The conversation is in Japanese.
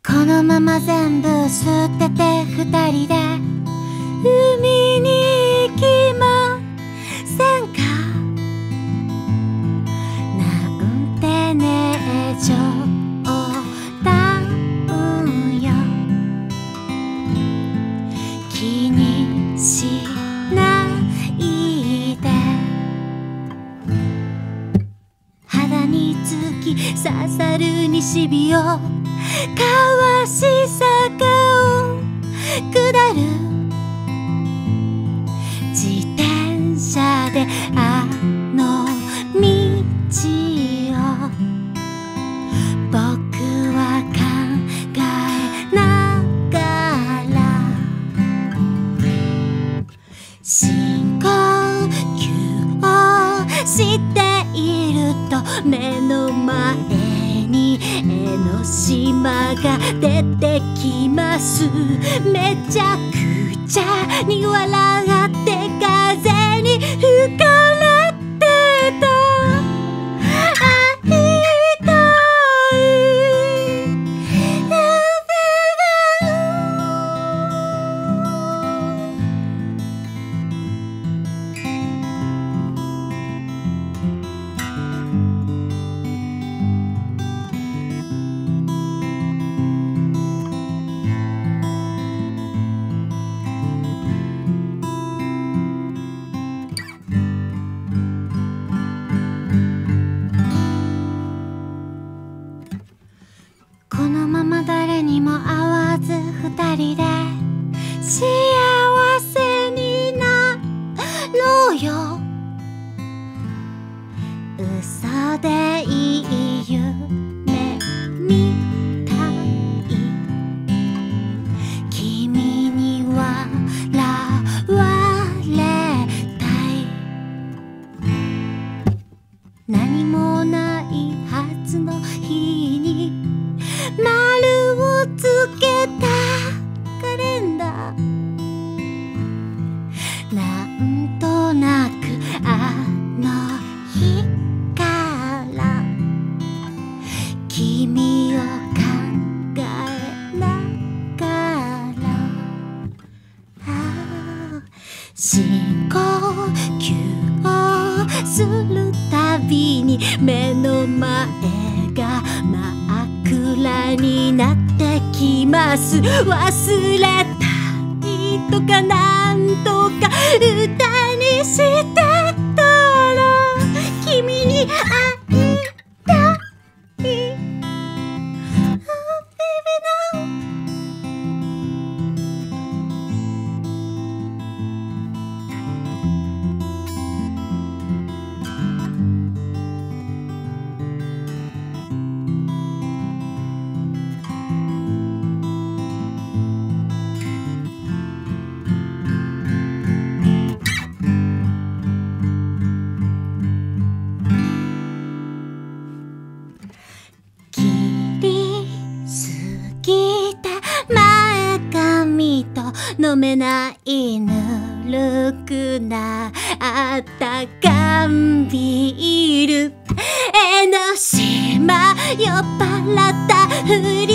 このまま全部捨てて二人で海に行きませんかなんてね冗談よ。気にしないで肌につき刺さる西日を川し坂を下る自転車であの道を僕は考えながら深呼吸をしていると目の前に江ノ島が出てきます。めちゃくちゃに笑って風に吹かれてた。会いたいこのまま誰にも会わず二人で幸せになろうよ。嘘でいい夢みたい君に笑われたい。何もないはずの日に丸をつけたカレンダー。なんとなくあの日から君を考えながら深呼吸をするたびに目の前が真っ暗になってきます。忘れたいとかなんとか歌にしてたら君に会いたい。Oh, baby, now.飲めないぬるくなあった缶ビール江ノ島酔っ払ったふり